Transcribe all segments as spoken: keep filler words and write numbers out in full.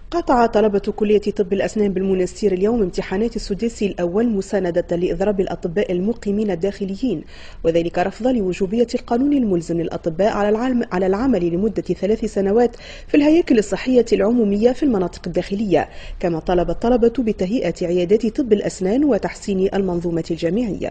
قاطع طلبة كلية طب الأسنان بالمنستير اليوم امتحانات السداسي الأول مساندة لإضراب الأطباء المقيمين الداخليين، وذلك رفضا لوجوبية القانون الملزم للأطباء على العمل لمدة ثلاث سنوات في الهياكل الصحية العمومية في المناطق الداخلية. كما طلب الطلبة بتهيئة عيادات طب الأسنان وتحسين المنظومة الجامعية.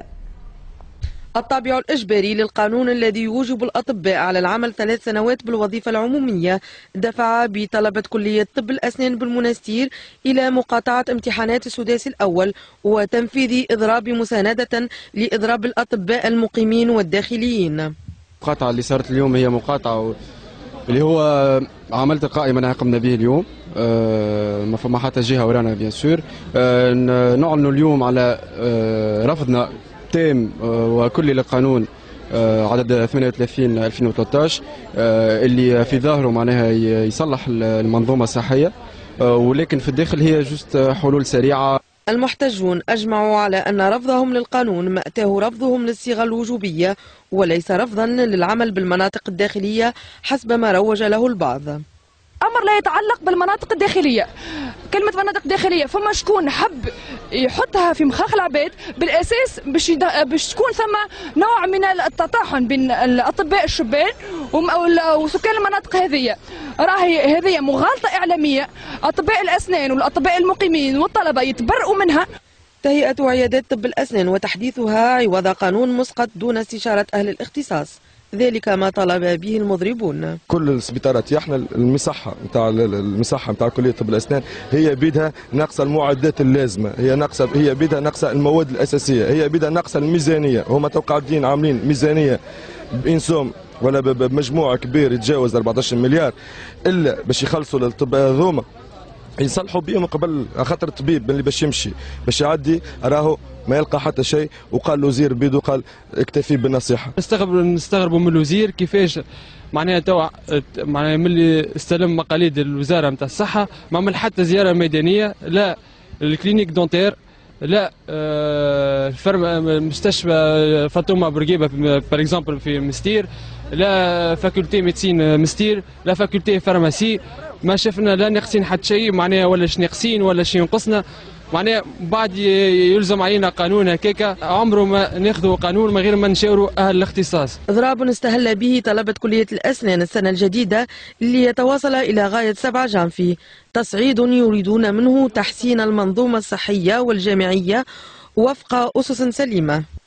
الطابع الإجباري للقانون الذي يوجب الأطباء على العمل ثلاث سنوات بالوظيفة العمومية دفع بطلبة كلية طب الأسنان بالمنستير إلى مقاطعة امتحانات السداسي الأول وتنفيذ إضراب مساندة لإضراب الأطباء المقيمين والداخليين. المقاطعة اللي صارت اليوم هي مقاطعة اللي هو عمل تلقائي ما قمنا به اليوم، أه ما فما حتى جهة ورانا بيان سور. أه نعلن اليوم على أه رفضنا تام وكلي للقانون عدد ثمانية وثلاثين ألفين وثلاثة عشر اللي في ظاهره معناها يصلح المنظومة الصحية، ولكن في الداخل هي جست حلول سريعة. المحتجون أجمعوا على أن رفضهم للقانون مأتاه رفضهم للصيغة الوجوبية وليس رفضا للعمل بالمناطق الداخلية حسب ما روج له البعض. أمر لا يتعلق بالمناطق الداخلية. كلمة مناطق داخلية فما شكون حب يحطها في مخاخ العباد بالأساس باش باش تكون ثم نوع من التطاحن بين الأطباء الشبان وسكان المناطق هذه. راهي هذه مغالطة إعلامية، أطباء الأسنان والأطباء المقيمين والطلبة يتبرؤوا منها. تهيئة عيادات طب الأسنان وتحديثها عوض قانون مسقط دون استشارة أهل الاختصاص، ذلك ما طلب به المضربون. كل السبيطارات احنا المصحه نتاع المصحه نتاع كليه طب الاسنان هي بيدها ناقصه المعدات اللازمه، هي ناقصه هي بيدها ناقصه المواد الاساسيه، هي بيدها ناقصه الميزانيه. هما توقعين عاملين ميزانيه بانسوم ولا بمجموع كبير يتجاوز أربعة عشر مليار الا باش يخلصوا للطب هذوما يصلحوا بهم قبل خاطر الطبيب اللي باش يمشي باش يعدي راهو ما يلقى حتى شيء. وقال الوزير بيدو قال اكتفي بالنصيحه. نستغرب نستغربوا من الوزير كيفاش معناها توا معناها ملي استلم مقاليد الوزاره نتاع الصحه ما عمل حتى زياره ميدانيه، لا الكلينيك دونتير، لا مستشفى فاطمه بورقيبه بار اكزومبل في مستير، لا فاكولتي ميديسين مستير، لا فاكولتي فارماسي. ما شفنا لا ناقصين حتى شيء معناها ولا شي ناقصين ولا شي ينقصنا. معناها بعد يلزم علينا قانون هكاكا، عمره ما ناخذوا قانون من غير ما نشاوروا اهل الاختصاص. اضراب استهل به طلبة كلية الأسنان السنة الجديدة اللي يتواصل إلى غاية سبعة جانفي، تصعيد يريدون منه تحسين المنظومة الصحية والجامعية وفق أسس سليمة.